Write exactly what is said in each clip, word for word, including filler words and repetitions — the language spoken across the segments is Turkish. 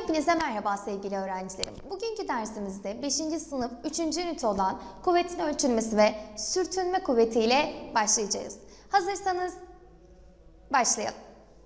Hepinize merhaba sevgili öğrencilerim. Bugünkü dersimizde beşinci sınıf üçüncü ünite olan kuvvetin ölçülmesi ve sürtünme kuvveti ile başlayacağız. Hazırsanız başlayalım.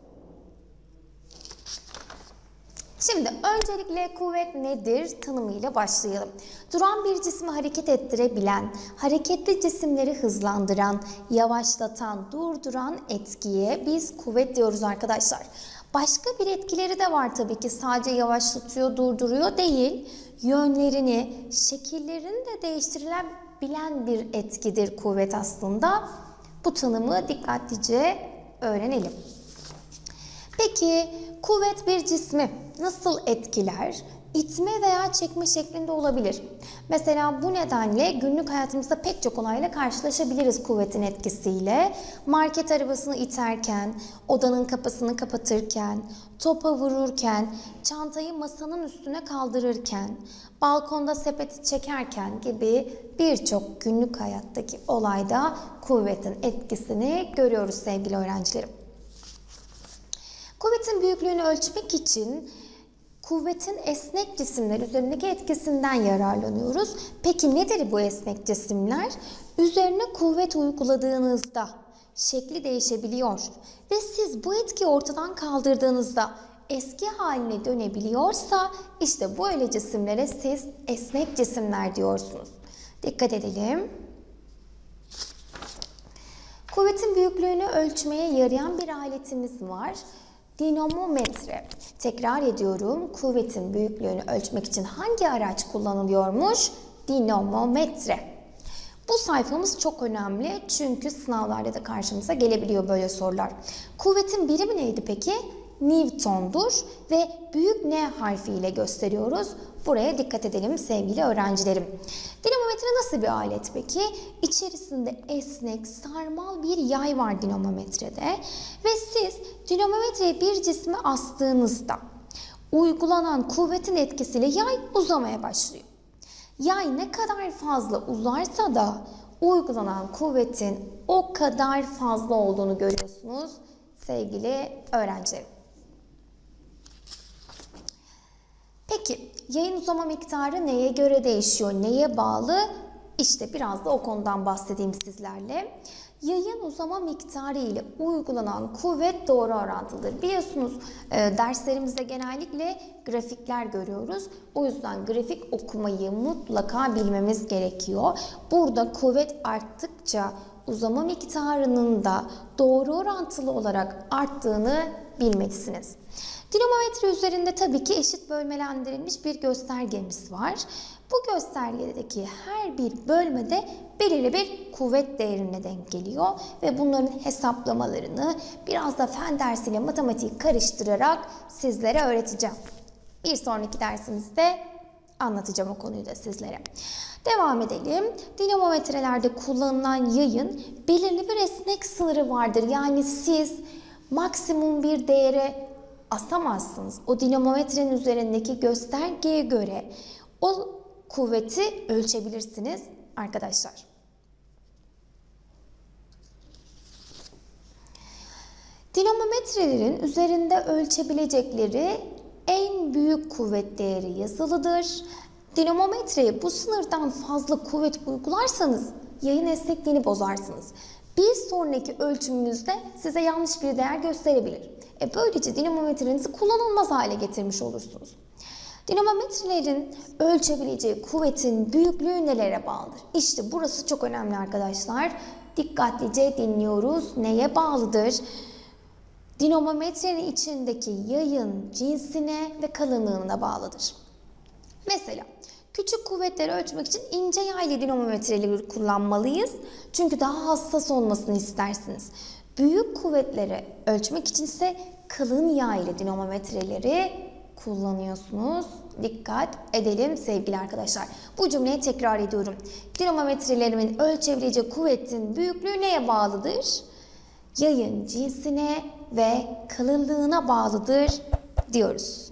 Şimdi öncelikle kuvvet nedir tanımıyla başlayalım. Duran bir cismi hareket ettirebilen, hareketli cisimleri hızlandıran, yavaşlatan, durduran etkiye biz kuvvet diyoruz arkadaşlar. Başka bir etkileri de var tabii ki, sadece yavaşlatıyor, durduruyor değil. Yönlerini, şekillerini de değiştirilebilen bir etkidir kuvvet aslında. Bu tanımı dikkatlice öğrenelim. Peki kuvvet bir cismi nasıl etkiler? İtme veya çekme şeklinde olabilir. Mesela bu nedenle günlük hayatımızda pek çok olayla karşılaşabiliriz kuvvetin etkisiyle. Market arabasını iterken, odanın kapısını kapatırken, topa vururken, çantayı masanın üstüne kaldırırken, balkonda sepeti çekerken gibi birçok günlük hayattaki olayda kuvvetin etkisini görüyoruz sevgili öğrencilerim. Kuvvetin büyüklüğünü ölçmek için kuvvetin esnek cisimler üzerindeki etkisinden yararlanıyoruz. Peki nedir bu esnek cisimler? Üzerine kuvvet uyguladığınızda şekli değişebiliyor ve siz bu etkiyi ortadan kaldırdığınızda eski haline dönebiliyorsa işte böyle cisimlere siz esnek cisimler diyorsunuz. Dikkat edelim. Kuvvetin büyüklüğünü ölçmeye yarayan bir aletimiz var. Dinamometre. Tekrar ediyorum, kuvvetin büyüklüğünü ölçmek için hangi araç kullanılıyormuş? Dinamometre. Bu sayfamız çok önemli çünkü sınavlarda da karşımıza gelebiliyor böyle sorular. Kuvvetin birimi neydi peki? Newton'dur ve büyük N harfiyle gösteriyoruz. Buraya dikkat edelim sevgili öğrencilerim. Dinamometre nasıl bir alet peki? İçerisinde esnek, sarmal bir yay var dinamometrede ve siz dinamometreyi bir cisme astığınızda uygulanan kuvvetin etkisiyle yay uzamaya başlıyor. Yay ne kadar fazla uzarsa da uygulanan kuvvetin o kadar fazla olduğunu görüyorsunuz sevgili öğrencilerim. Peki yayın uzama miktarı neye göre değişiyor, neye bağlı? İşte biraz da o konudan bahsedeyim sizlerle. Yayın uzama miktarı ile uygulanan kuvvet doğru orantılıdır. Biliyorsunuz e, derslerimizde genellikle grafikler görüyoruz. O yüzden grafik okumayı mutlaka bilmemiz gerekiyor. Burada kuvvet arttıkça uzama miktarının da doğru orantılı olarak arttığını bilmelisiniz. Dinamometre üzerinde tabii ki eşit bölmelendirilmiş bir göstergemiz var. Bu göstergedeki her bir bölmede belirli bir kuvvet değerine denk geliyor ve bunların hesaplamalarını biraz da fen dersiyle matematiği karıştırarak sizlere öğreteceğim. Bir sonraki dersimizde anlatacağım o konuyu da sizlere. Devam edelim. Dinamometrelerde kullanılan yayın belirli bir esnek sınırı vardır. Yani siz maksimum bir değere asamazsınız. O dinamometrenin üzerindeki göstergeye göre o kuvveti ölçebilirsiniz arkadaşlar. Dinamometrelerin üzerinde ölçebilecekleri en büyük kuvvet değeri yazılıdır. Dinamometreye bu sınırdan fazla kuvvet uygularsanız yayın esnekliğini bozarsınız. Bir sonraki ölçümünüzde size yanlış bir değer gösterebilir. E böylece dinamometrenizi kullanılmaz hale getirmiş olursunuz. Dinamometrelerin ölçebileceği kuvvetin büyüklüğü nelere bağlıdır? İşte burası çok önemli arkadaşlar. Dikkatlice dinliyoruz. Neye bağlıdır? Dinamometrenin içindeki yayın cinsine ve kalınlığına bağlıdır. Mesela küçük kuvvetleri ölçmek için ince yaylı dinamometreleri kullanmalıyız. Çünkü daha hassas olmasını istersiniz. Büyük kuvvetleri ölçmek için ise kalın yaylı dinamometreleri kullanıyorsunuz. Dikkat edelim sevgili arkadaşlar. Bu cümleyi tekrar ediyorum. Dinamometrelerimin ölçebileceği kuvvetin büyüklüğü neye bağlıdır? Yayın cinsine ve kalınlığına bağlıdır diyoruz.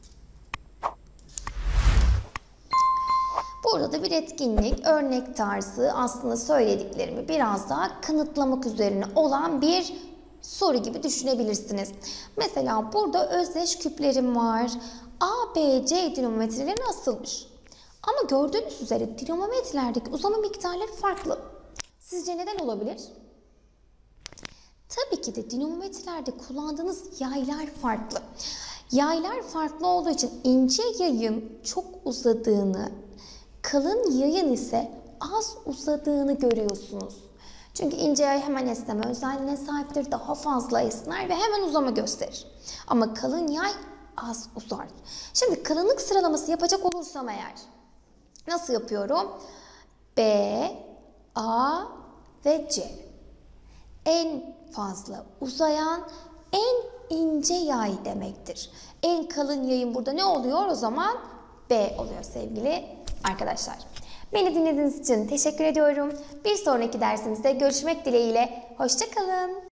Burada da bir etkinlik, örnek tarzı aslında söylediklerimi biraz daha kanıtlamak üzerine olan bir soru gibi düşünebilirsiniz. Mesela burada özdeş küplerim var. A, B, C dinamometreleri nasılmış? Ama gördüğünüz üzere dinamometrelerdeki uzama miktarları farklı. Sizce neden olabilir? Tabii ki de dinamometrelerde kullandığınız yaylar farklı. Yaylar farklı olduğu için ince yayın çok uzadığını, kalın yayın ise az uzadığını görüyorsunuz. Çünkü ince yay hemen esneme özelliğine sahiptir, daha fazla esner ve hemen uzama gösterir. Ama kalın yay az uzar. Şimdi kalınlık sıralaması yapacak olursam eğer, nasıl yapıyorum? B, A ve C. En fazla uzayan, en ince yay demektir. En kalın yayın burada ne oluyor o zaman? B oluyor sevgili arkadaşlar. Beni dinlediğiniz için teşekkür ediyorum. Bir sonraki dersimizde görüşmek dileğiyle. Hoşça kalın.